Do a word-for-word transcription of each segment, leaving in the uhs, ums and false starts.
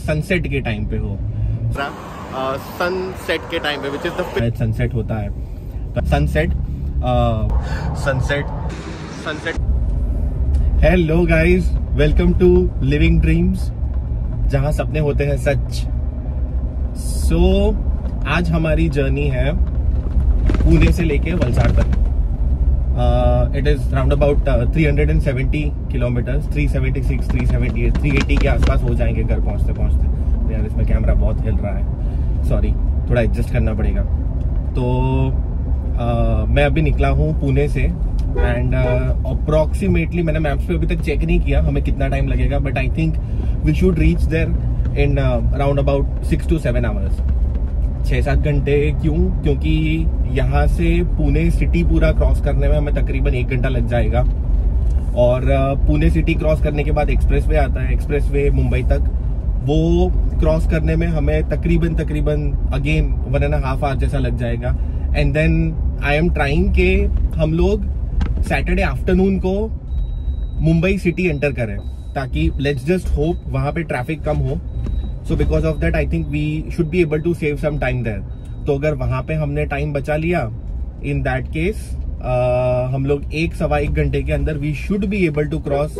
Sunset के time पे हो, सनसेट uh, के टाइम पे विच इज द सनसेट होता है, sunset sunset sunset hello guys, welcome to living dreams, जहां सपने होते हैं सच। सो so, आज हमारी जर्नी है पुणे से लेके वलसाड़ तक। It is round about three hundred seventy kilometres, three seventy six, three seventy eight, three eighty के आसपास हो जाएंगे घर पहुंचते पहुंचते। यार इसमें कैमरा बहुत हिल रहा है, सॉरी, थोड़ा एडजस्ट करना पड़ेगा। तो uh, मैं अभी निकला हूँ पुणे से एंड अप्रोक्सीमेटली uh, मैंने मैप्स पे अभी तक चेक नहीं किया हमें कितना टाइम लगेगा, but I think we should reach there in round about six to seven hours, छः सात घंटे। क्यों? क्योंकि यहाँ से पुणे सिटी पूरा क्रॉस करने में हमें तकरीबन एक घंटा लग जाएगा, और पुणे सिटी क्रॉस करने के बाद एक्सप्रेसवे आता है, एक्सप्रेसवे मुंबई तक, वो क्रॉस करने में हमें तकरीबन तकरीबन again one and half hour जैसा लग जाएगा। And then I am trying के हम लोग सैटरडे आफ्टरनून को मुंबई सिटी एंटर करें, ताकि लेट्स जस्ट होप वहाँ पे ट्रैफिक कम हो। So because of that I think we should be able to save some time there. तो अगर वहां पे हमने टाइम बचा लिया, इन दैट केस हम लोग एक सवा एक घंटे के अंदर we should be able to cross,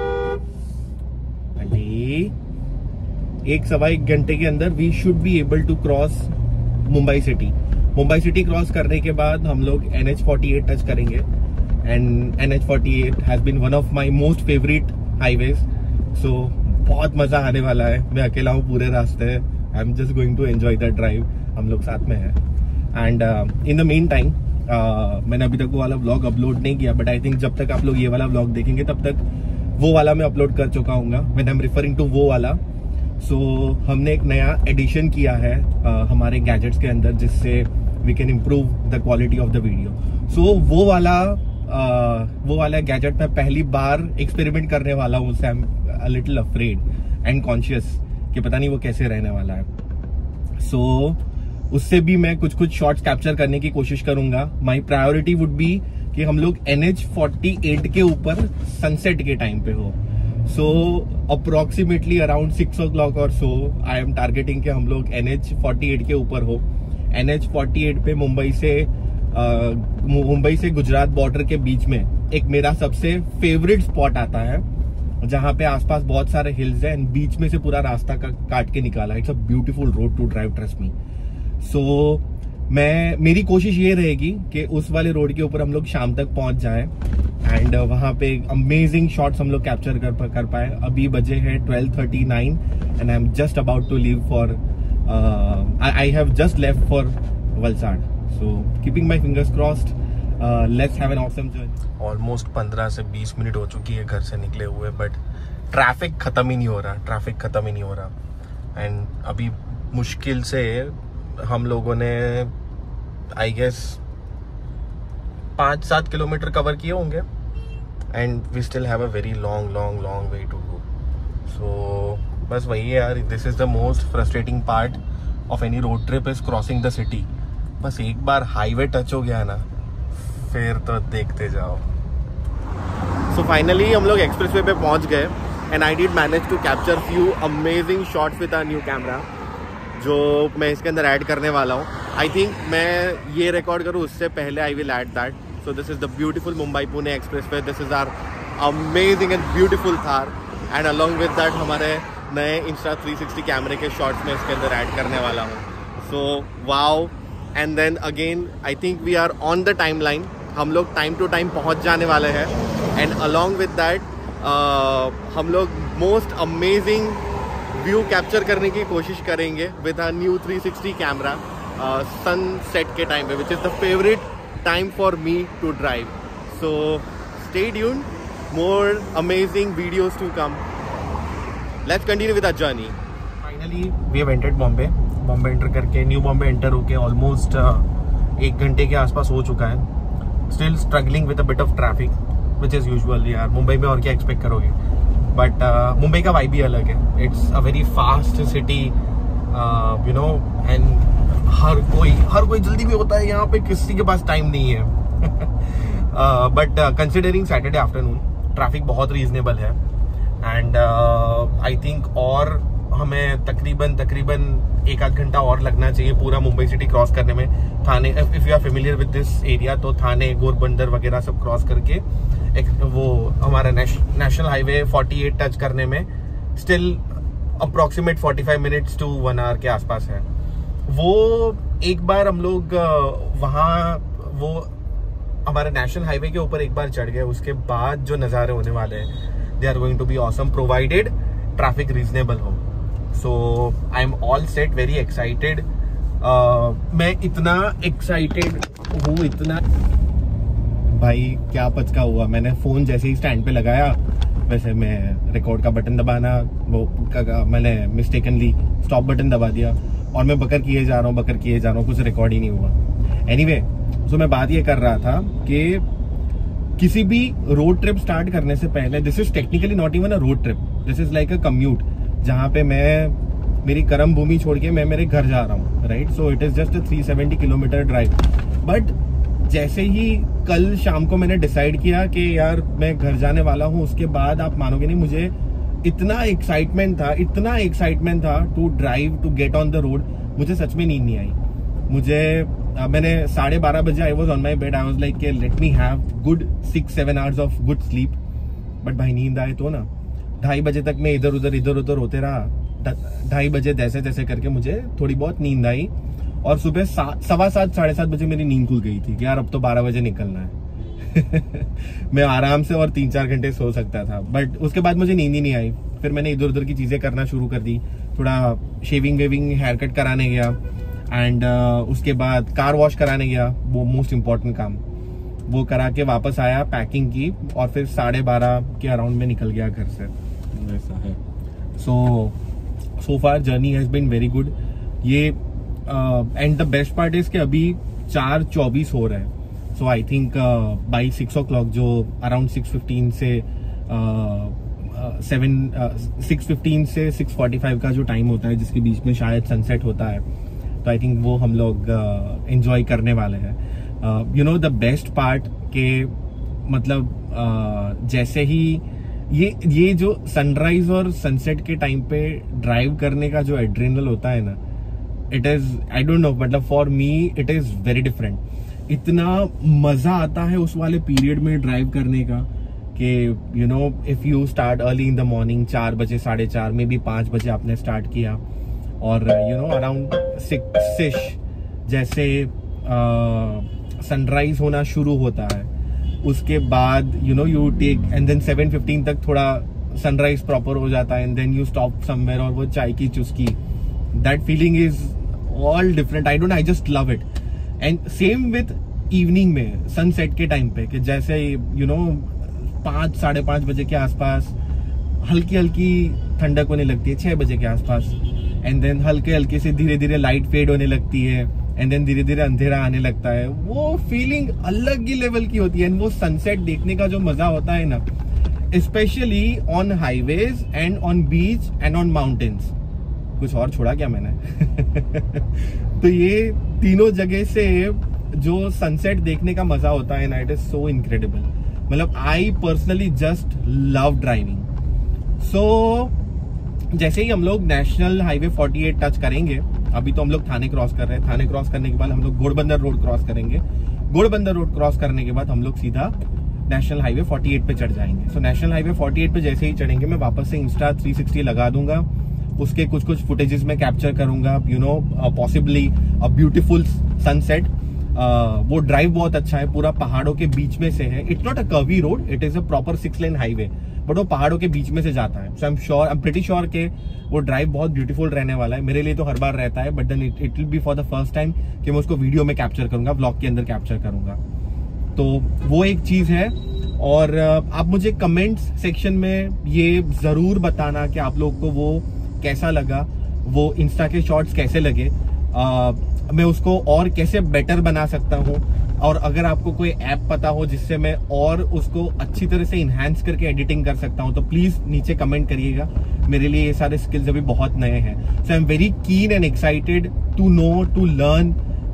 एक सवा एक घंटे के अंदर we should be able to cross Mumbai city. Mumbai city cross करने के बाद हम लोग N H forty eight touch करेंगे, and N H forty eight has been one of my most favourite highways. So बहुत मजा आने वाला है, मैं अकेला हूँ पूरे रास्ते, I am just going to enjoy the drive, हम लोग साथ में हैं। And in the meantime मैंने अभी तक वो वाला व्लॉग अपलोड नहीं किया, बट आई थिंक जब तक आप लोग ये वाला व्लॉग देखेंगे तब तक वो वाला मैं अपलोड कर चुका हूँ, when I am referring to वो वाला। सो so, हमने एक नया एडिशन किया है uh, हमारे गैजेट्स के अंदर, जिससे we can improve the quality of the video. So वो वाला uh, वो वाला गैजेट मैं पहली बार एक्सपेरिमेंट करने वाला हूँ, उससे I am a little afraid and conscious कि पता नहीं वो कैसे रहने वाला है। सो so, उससे भी मैं कुछ कुछ शॉट्स कैप्चर करने की कोशिश करूंगा। माई प्रायोरिटी वुड बी कि हम लोग एन एच फोर्टी एट के ऊपर सनसेट के टाइम पे हो। So approximately around six o'clock और सो आई एम टारगेटिंग कि हम लोग एन एच फोर्टी एट के ऊपर हो। एन एच फोर्टी एट पे मुंबई से मुंबई से गुजरात बॉर्डर के बीच में एक मेरा सबसे फेवरेट स्पॉट आता है, जहां पे आसपास बहुत सारे हिल्स हैं, बीच में से पूरा रास्ता का काट के निकाला। It's a beautiful road to drive, trust me. So मैं मेरी कोशिश ये रहेगी कि उस वाले रोड के ऊपर हम लोग शाम तक पहुंच जाएं, एंड वहां पे अमेजिंग शॉट्स हम लोग कैप्चर कर कर पाए। अभी बजे हैं twelve thirty nine and I am just about to leave for I have just left for Valsad. So keeping my fingers crossed, let's have an awesome journey. Almost पंद्रह से बीस मिनट हो चुकी है घर से निकले हुए, बट ट्रैफिक खत्म ही नहीं हो रहा, ट्रैफिक खत्म ही नहीं हो रहा। एंड अभी मुश्किल से हम लोगों ने आई गेस पाँच सात किलोमीटर कवर किए होंगे, and we still have a very long long long way to go. So बस वही है यार, this is the most frustrating part of any road trip is crossing the city. बस एक बार हाईवे टच हो गया ना, फिर तो देखते जाओ। सो फाइनली हम लोग एक्सप्रेसवे पे पहुंच गए, and I did manage to capture few amazing shots with a new camera, जो मैं इसके अंदर ऐड करने वाला हूँ। आई थिंक मैं ये रिकॉर्ड करूँ उससे पहले I will add that. So this is the beautiful Mumbai Pune expressway, this is our amazing and beautiful Thar, and along with that हमारे नए इंस्टा थ्री सिक्सटी कैमरे के शॉट्स में इसके अंदर ऐड करने वाला हूँ। So wow, and then again I think we are on the timeline, हम लोग टाइम टू टाइम पहुंच जाने वाले हैं, एंड अलॉन्ग विद दैट हम लोग मोस्ट अमेजिंग व्यू कैप्चर करने की कोशिश करेंगे with a new three sixty camera sunset के टाइम पे, which is the favourite time for me to drive. So stay tuned, more amazing videos to come. Let's continue with a journey. Finally we have entered Bombay. Bombay enter करके new Bombay enter होके almost एक घंटे के आसपास हो चुका है। Still struggling with a bit of traffic which is usual. यार मुंबई में और क्या एक्सपेक्ट करोगे, बट मुंबई का वाइब भी अलग है। It's a very fast city, you know, and हर कोई हर कोई जल्दी भी होता है यहाँ पे, किसी के पास टाइम नहीं है। But considering Saturday afternoon traffic बहुत रीजनेबल है, एंड आई थिंक और हमें तकरीबन तकरीबन एक आध घंटा और लगना चाहिए पूरा मुंबई सिटी क्रॉस करने में। Thane, if you are familiar with this area, तो थाने, घोरबंदर वगैरह सब क्रॉस करके एक वो हमारा नेश, नेशनल हाईवे अड़तालीस टच करने में स्टिल अप्रोक्सीमेट पैंतालीस मिनट्स टू वन आवर के आसपास है। वो एक बार हम लोग वहाँ वो हमारे नेशनल हाईवे के ऊपर एक बार चढ़ गए, उसके बाद जो नज़ारे होने वाले हैं, they are going to be awesome, provided traffic reasonable हो। So I am all set, very excited. मैं इतना एक्साइटेड हूँ, इतना भाई क्या पचका हुआ। मैंने फोन जैसे ही स्टैंड पे लगाया, वैसे मैं रिकॉर्ड का बटन दबाना वो मैंने मिस्टेकनली स्टॉप बटन दबा दिया और मैं बकर किए जा रहा हूँ बकर किए जा रहा हूँ कुछ रिकॉर्ड ही नहीं हुआ। एनीवे, तो मैं बात ये कर रहा था कि किसी भी रोड ट्रिप स्टार्ट करने से पहले, this is technically not even a road trip, this is like a commute, जहाँ पे मैं मेरी कर्म भूमि छोड़ के मैं मेरे घर जा रहा हूँ, right. So it is just a three seventy kilometre drive. But जैसे ही कल शाम को मैंने डिसाइड किया कि यार मैं घर जाने वाला हूँ, उसके बाद आप मानोगे नहीं, मुझे इतना एक्साइटमेंट था, इतना एक्साइटमेंट था to drive, to get on the road. मुझे सच में नींद नहीं आई। मुझे Uh, मैंने साढ़े बारह बजे I was on my bed, I was like let me have good six seven hours of good sleep. But भाई नींद आए तो ना, ढाई बजे तक मैं इधर उधर इधर उधर होते रहा। ढाई बजे जैसे तैसे करके मुझे थोड़ी बहुत नींद आई और सुबह सात सवा सात साढ़े सात बजे मेरी नींद खुल गई थी कि यार अब तो बारह बजे निकलना है। मैं आराम से और तीन चार घंटे सो सकता था, बट उसके बाद मुझे नींद ही नहीं आई। फिर मैंने इधर उधर की चीजें करना शुरू कर दी, थोड़ा शेविंग वेविंग हेयर कट कराने गया, एंड uh, उसके बाद कार वॉश कराने गया, वो मोस्ट इम्पॉर्टेंट काम, वो करा के वापस आया, पैकिंग की, और फिर साढ़े बारह के अराउंड में निकल गया घर से। ऐसा है। So so far journey has been very good. ये and the best part is कि अभी चार चौबीस हो रहा है। So I think by six o'clock, जो अराउंड सिक्स फिफ्टीन से सेवन सिक्स फिफ्टीन से सिक्स फोर्टी फाइव का जो टाइम होता है, जिसके बीच में शायद सनसेट होता है, तो आई थिंक वो हम लोग एंजॉय uh, करने वाले हैं। You know the best part के मतलब uh, जैसे ही ये ये जो सनराइज और सनसेट के टाइम पे ड्राइव करने का जो एड्रेनल होता है ना, it is I don't know, मतलब for me it is very different. इतना मजा आता है उस वाले पीरियड में ड्राइव करने का कि you know if you start early in the morning, चार बजे साढ़े चार में भी पाँच बजे आपने स्टार्ट किया, और यू नो अराउंड सिक्स जैसे सनराइज uh, होना शुरू होता है, उसके बाद you know you take and then seven fifteen तक थोड़ा सनराइज प्रॉपर हो जाता है, and then you stop somewhere, और वो चाय की चुस्की, that feeling is all different. I don't, I just love it. And same with evening में सनसेट के टाइम पे, कि जैसे यू नो पाँच साढ़े पाँच बजे के आसपास हल्की हल्की ठंडक होने लगती है, छह बजे के आसपास, एंड देन हल्के हल्के से धीरे धीरे लाइट फेड होने लगती है, एंड देन धीरे धीरे अंधेरा आने लगता है। वो फीलिंग अलग ही लेवल की होती है। एंड वो सनसेट देखने का जो मजा होता है ना, specially on highways and on beach and on mountains. कुछ और छोड़ा क्या मैंने? तो ये तीनों जगह से जो सनसेट देखने का मजा होता है ना, इट इज सो इनक्रेडिबल। मतलब I personally just love driving. So जैसे ही हम लोग नेशनल हाईवे अड़तालीस टच करेंगे, अभी तो हम लोग थाने क्रॉस कर रहे हैं, थाने क्रॉस करने के बाद हम लोग घोड़बंदर रोड क्रॉस करेंगे, घोड़बंदर रोड क्रॉस करने के बाद हम लोग सीधा नेशनल हाईवे अड़तालीस पे चढ़ जाएंगे। सो नेशनल हाईवे अड़तालीस पे जैसे ही चढ़ेंगे, मैं वापस से इंस्टा थ्री सिक्सटी लगा दूंगा, उसके कुछ कुछ फुटेजेस में कैप्चर करूंगा, you know possibly a beautiful sunset. वो ड्राइव बहुत अच्छा है, पूरा पहाड़ों के बीच में से है। It's not a curvy road, it is a proper six lane highway, but वो पहाड़ों के बीच में से जाता है। So I am sure, I am pretty sure के वो ड्राइव बहुत ब्यूटीफुल रहने वाला है। मेरे लिए तो हर बार रहता है, but then it it will be for the first time कि मैं उसको वीडियो में कैप्चर करूंगा, व्लॉग के अंदर कैप्चर करूंगा। तो वो एक चीज है। और आप मुझे कमेंट्स सेक्शन में ये जरूर बताना कि आप लोग को वो कैसा लगा, वो इंस्टा के शॉर्ट्स कैसे लगे, आ, मैं उसको और कैसे बेटर बना सकता हूँ, और अगर आपको कोई ऐप पता हो जिससे मैं और उसको अच्छी तरह से इन्हांस करके एडिटिंग कर सकता हूँ, तो प्लीज नीचे कमेंट करिएगा। मेरे लिए ये सारे स्किल्स अभी बहुत नए हैं। So I am very keen and excited to know, to learn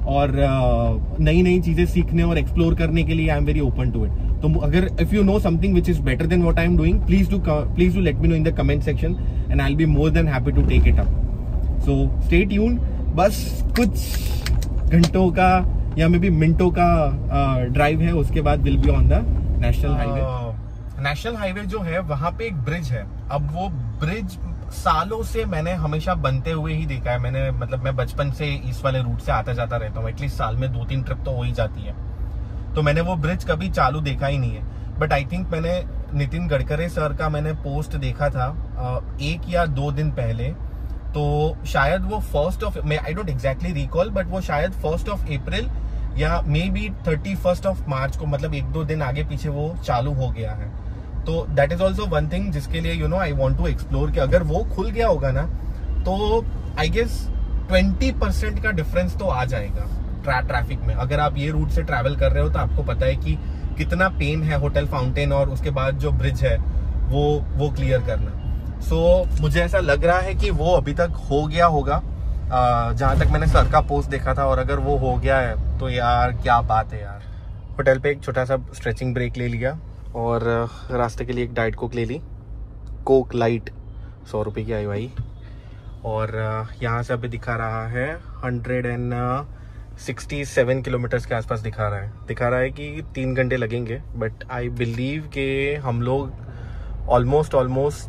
और नई नई चीजें सीखने और एक्सप्लोर करने के लिए I am very open to it. तो अगर if you know something which is better than what I am doing, please do please do let me know in the comment section and I will be more than happy to take it up. So stay tuned. बस कुछ घंटों का या may be मिनटों का drive uh, है, उसके बाद will be on the national highway. National highway जो है वहां पे एक ब्रिज है. अब वो ब्रिज सालों से मैंने हमेशा बनते हुए ही देखा है. मैंने मतलब मैं बचपन से इस वाले रूट से आता जाता रहता हूँ. एटलीस्ट साल में दो तीन ट्रिप तो हो ही जाती है. तो मैंने वो ब्रिज कभी चालू देखा ही नहीं है. बट आई थिंक मैंने नितिन गडकरी सर का मैंने पोस्ट देखा था एक या दो दिन पहले. तो शायद वो first of I don't exactly recall, but वो शायद फर्स्ट ऑफ अप्रैल या maybe thirty first of March को, मतलब एक दो दिन आगे पीछे वो चालू हो गया है. तो that is also one thing जिसके लिए you know I want to explore कि अगर वो खुल गया होगा ना तो आई गेस ट्वेंटी परसेंट का डिफरेंस तो आ जाएगा ट्रा, ट्रैफिक में. अगर आप ये रूट से ट्रैवल कर रहे हो तो आपको पता है कि कितना पेन है होटल फाउंटेन और उसके बाद जो ब्रिज है वो वो क्लियर करना. सो so, मुझे ऐसा लग रहा है कि वो अभी तक हो गया होगा जहां तक मैंने सर का पोस्ट देखा था. और अगर वो हो गया है तो यार क्या बात है यार. होटल पे एक छोटा सा स्ट्रेचिंग ब्रेक ले लिया और रास्ते के लिए एक डाइट कोक ले ली. कोक लाइट सौ रुपये की आई भाई. और यहाँ से अभी दिखा रहा है hundred and sixty seven kilometres के आसपास दिखा रहा है. दिखा रहा है कि तीन घंटे लगेंगे. बट आई बिलीव कि हम लोग ऑलमोस्ट ऑलमोस्ट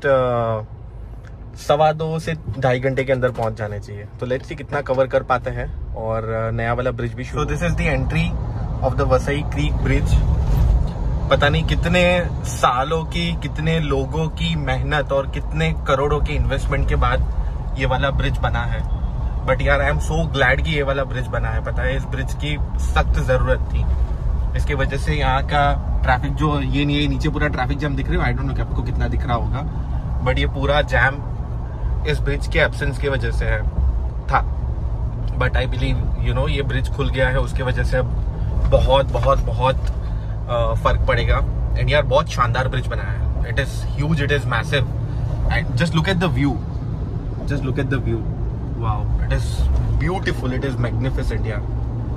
सवा दो से ढाई घंटे के अंदर पहुंच जाने चाहिए. तो लेट्स सी कितना कवर कर पाते हैं. और नया वाला ब्रिज भी शुरू. This is the entry of the Vasai creek bridge. पता नहीं कितने सालों की, कितने लोगों की मेहनत और कितने करोड़ों के इन्वेस्टमेंट के बाद ये वाला ब्रिज बना है. बट यार आई एम सो ग्लैड कि ये वाला ब्रिज बना है. पता है इस ब्रिज की सख्त जरूरत थी. इसकी वजह से यहाँ का ट्रैफिक जो ये नहीं है, नीचे पूरा ट्रैफिक जैम दिख रही है. आई डोंट नो कि आपको कितना दिख रहा होगा, बट ये पूरा जैम इस ब्रिज के एब्सेंस की वजह से है था. But I believe you know ये ब्रिज खुल गया है, उसकी वजह से अब बहुत बहुत बहुत फर्क पड़ेगा. एंड यार बहुत शानदार ब्रिज बनाया है. It is huge, it is massive. And just look at the view, just look at the view. Wow, it is beautiful, it is magnificent यार.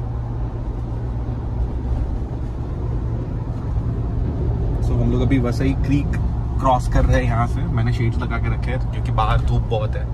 तो हम लोग अभी वसई क्रीक क्रॉस कर रहे हैं. यहाँ से मैंने शेड्स लगा के रखे हैं क्योंकि बाहर धूप बहुत है.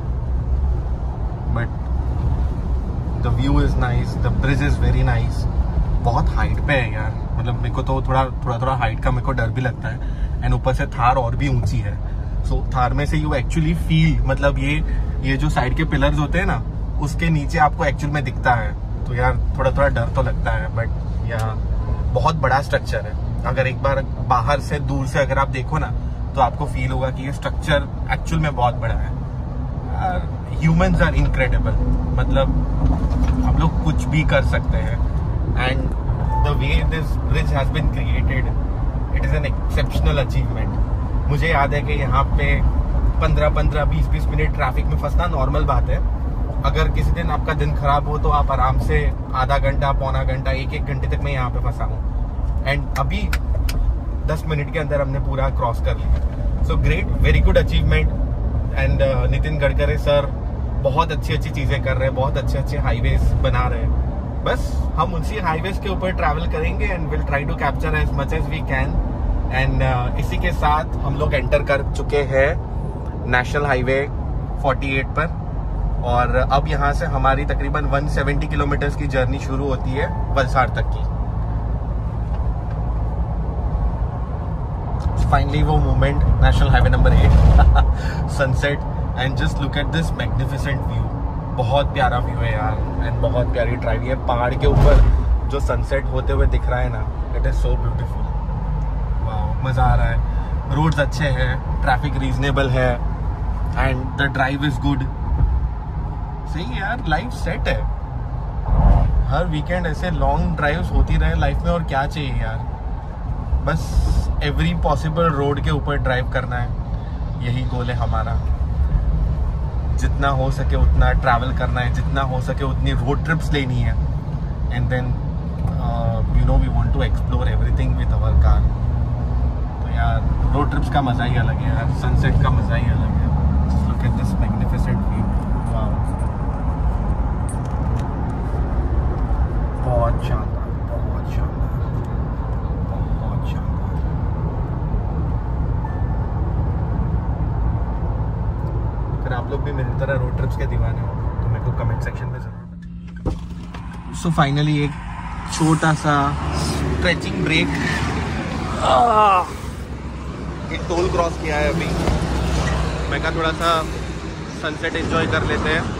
But the view is nice, the bridge is very nice. बहुत हाइट पे है यार. मतलब मेरे को तो थोड़ा थोड़ा थोड़ा हाइट का मेरे को डर भी लगता है. एंड ऊपर से थार और भी ऊंची है. सो so, थार में से यू एक्चुअली फील, मतलब ये ये जो साइड के पिलर्स होते हैं ना उसके नीचे आपको एक्चुअल में दिखता है. तो यार थोड़ा थोड़ा डर तो लगता है. बट यार बहुत बड़ा स्ट्रक्चर है. अगर एक बार बाहर से दूर से अगर आप देखो ना तो आपको फील होगा कि ये स्ट्रक्चर एक्चुअल में बहुत बड़ा है. Humans are incredible. मतलब हम लोग कुछ भी कर सकते हैं. And the way this bridge has been created, it is an exceptional achievement. मुझे याद है कि यहाँ पे पंद्रह पंद्रह बीस बीस मिनट ट्रैफिक में फंसना नॉर्मल बात है. अगर किसी दिन आपका दिन खराब हो तो आप आराम से आधा घंटा, पौना घंटा, एक एक घंटे तक मैं यहाँ पे फंसा हूँ. एंड अभी दस मिनट के अंदर हमने पूरा क्रॉस कर लिया. So great, very good achievement. And Nitin Gadkari sir बहुत अच्छी अच्छी चीजें कर रहे हैं, बहुत अच्छे अच्छे हाईवेज बना रहे हैं. बस हम उसी हाईवेज के ऊपर ट्रैवल करेंगे and will try to capture as much as we can. And इसी के साथ हम लोग एंटर कर चुके हैं नेशनल हाईवे अड़तालीस पर. और अब यहाँ से हमारी तकरीबन एक सौ सत्तर किलोमीटर की जर्नी शुरू होती है वलसाड़ तक की. फाइनली वो moment, national highway number eight, sunset. And just look at this magnificent view. बहुत प्यारा व्यू है यार. एंड बहुत प्यारी ड्राइव है. पहाड़ के ऊपर जो सनसेट होते हुए दिख रहा है ना, it is so beautiful. Wow, मजा आ रहा है. रोड्स अच्छे हैं, ट्रैफिक रीजनेबल है and the drive is good. सही यार, लाइफ सेट है. हर वीकेंड ऐसे लॉन्ग ड्राइव्स होती रहे लाइफ में, और क्या चाहिए यार. बस एवरी पॉसिबल रोड के ऊपर ड्राइव करना है, यही गोल है हमारा. जितना हो सके उतना ट्रैवल करना है, जितना हो सके उतनी रोड ट्रिप्स लेनी है. And then you know we want to explore everything with our car. तो यार रोड ट्रिप्स का मजा ही अलग है यार. सनसेट का मजा ही अलग है. Just look at this magnificent view. Wow. Pushups के दीवाने हो तो मेरे को कमेंट सेक्शन में जरूर बताइए। सो फाइनली एक छोटा सा स्ट्रेचिंग ब्रेक, एक टोल क्रॉस किया है अभी। मैं कहा थोड़ा सा सनसेट एंजॉय कर लेते हैं,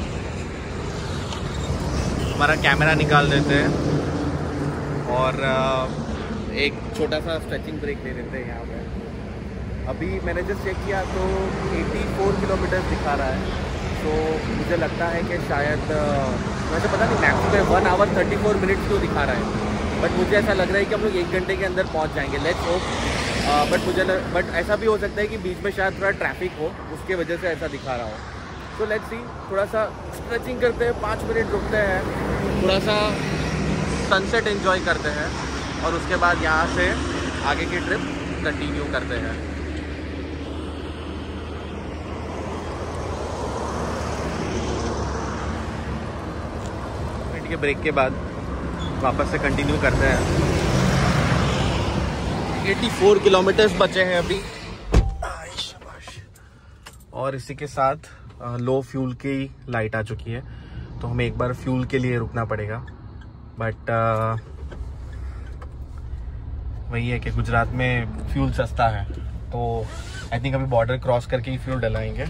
हमारा कैमरा निकाल देते हैं और एक छोटा सा स्ट्रेचिंग ब्रेक ले लेते हैं यहाँ पे। अभी मैंने जस्ट चेक किया तो चौरासी किलोमीटर दिखा रहा है, तो मुझे लगता है कि शायद वैसे पता नहीं maximum one hour thirty four minutes क्यों दिखा रहा है, बट मुझे ऐसा लग रहा है कि हम लोग एक घंटे के अंदर पहुँच जाएंगे। Let's hope. बट मुझे बट ऐसा भी हो सकता है कि बीच में शायद थोड़ा ट्रैफिक हो, उसके वजह से ऐसा दिखा रहा हो। तो लेट्स सी, थोड़ा सा स्ट्रेचिंग करते हैं, पाँच मिनट रुकते हैं, थोड़ा सा सनसेट एंजॉय करते हैं और उसके बाद यहाँ से आगे की ट्रिप कंटिन्यू करते हैं। के ब्रेक के बाद वापस से कंटिन्यू करते हैं। चौरासी किलोमीटर्स बचे हैं अभी और इसी के साथ लो फ्यूल की लाइट आ चुकी है, तो हमें एक बार फ्यूल के लिए रुकना पड़ेगा। बट वही है कि गुजरात में फ्यूल सस्ता है, तो आई थिंक अभी बॉर्डर क्रॉस करके ही फ्यूल डलाएंगे।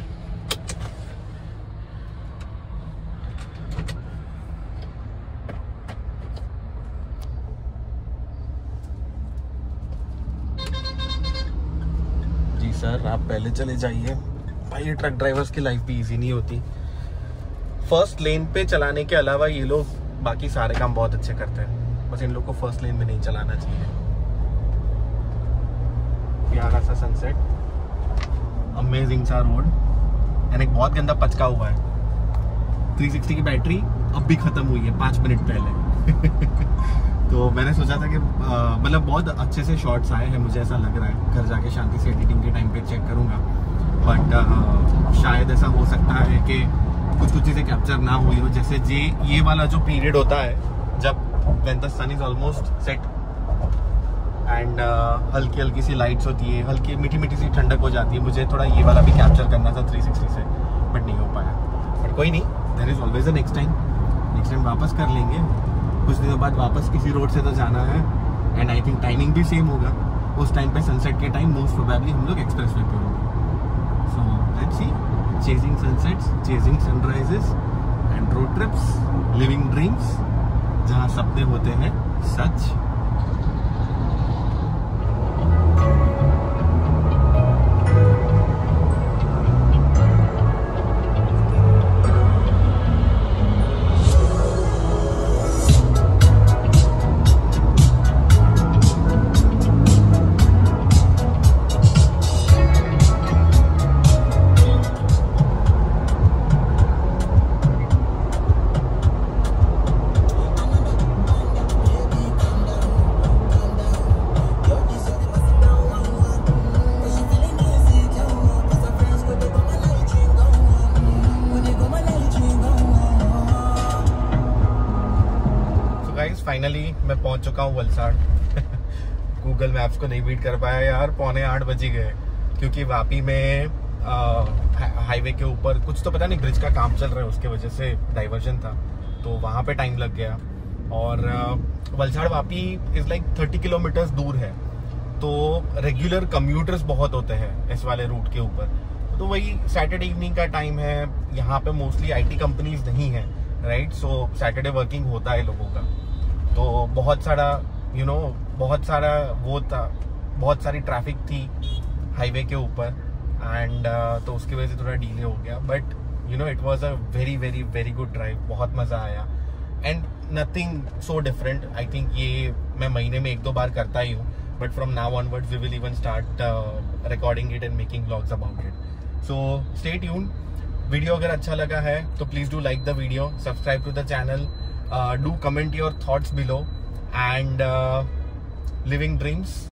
सर आप पहले चले जाइए भाई, ये ट्रक ड्राइवर्स की लाइफ भी इजी नहीं होती। फर्स्ट लेन पे चलाने के अलावा ये लोग बाकी सारे काम बहुत अच्छे करते हैं, बस इन लोग को फर्स्ट लेन में नहीं चलाना चाहिए। प्यारा सा सनसेट, अमेजिंग सा रोड, एंड एक बहुत गंदा पचका हुआ है। थ्री सिक्सटी की बैटरी अब भी खत्म हुई है पाँच मिनट पहले। तो मैंने सोचा था कि मतलब बहुत अच्छे से शॉट्स आए हैं, मुझे ऐसा लग रहा है। घर जाके शांति से एडिटिंग के टाइम पे चेक करूंगा, बट शायद ऐसा हो सकता है कि कुछ कुछ चीज़ें कैप्चर ना हुई हो, जैसे जे ये वाला जो पीरियड होता है जब when the sun is almost set and हल्की हल्की सी लाइट्स होती है, हल्की मीठी मीठी सी ठंडक हो जाती है। मुझे थोड़ा ये वाला भी कैप्चर करना था थ्री सिक्सटी से, बट नहीं हो पाया। बट कोई नहीं, there is always a next time. Next time वापस कर लेंगे, कुछ दिनों बाद वापस किसी रोड से तो जाना है, एंड आई थिंक टाइमिंग भी सेम होगा। उस टाइम पे सनसेट के टाइम मोस्ट प्रोबेबली हम लोग एक्सप्रेस वे पे होंगे। So let's see, chasing sunsets, chasing sunrises and road trips, living dreams, जहाँ सपने होते हैं सच। फाइनली मैं पहुंच चुका हूँ वलसाड़। गूगल मैप्स को नहीं बीट कर पाया यार, पौने आठ बज गए, क्योंकि वापी में हाईवे के ऊपर कुछ तो पता नहीं ब्रिज का काम चल रहा है, उसके वजह से डाइवर्जन था, तो वहाँ पे टाइम लग गया। और Valsad Vapi is like thirty kilometres दूर है, तो रेगुलर कम्यूटर्स बहुत होते हैं इस वाले रूट के ऊपर। तो वही सैटरडे इवनिंग का टाइम है, यहाँ पे मोस्टली आईटी कंपनीज नहीं है, राइट, सो सैटरडे वर्किंग होता है लोगों का। तो बहुत सारा यू you नो know, बहुत सारा वो था, बहुत सारी ट्रैफिक थी हाईवे के ऊपर, एंड uh, तो उसकी वजह से थोड़ा डिले हो गया। But you know it was a very very very good drive, बहुत मज़ा आया, and nothing so different. I think ये मैं महीने में एक दो बार करता ही हूँ, but from now onwards we will even start recording it and making vlogs about it. So stay tuned. Video अगर अच्छा लगा है तो please do like the video, subscribe to the channel, uh, do comment your thoughts below, and uh, living dreams.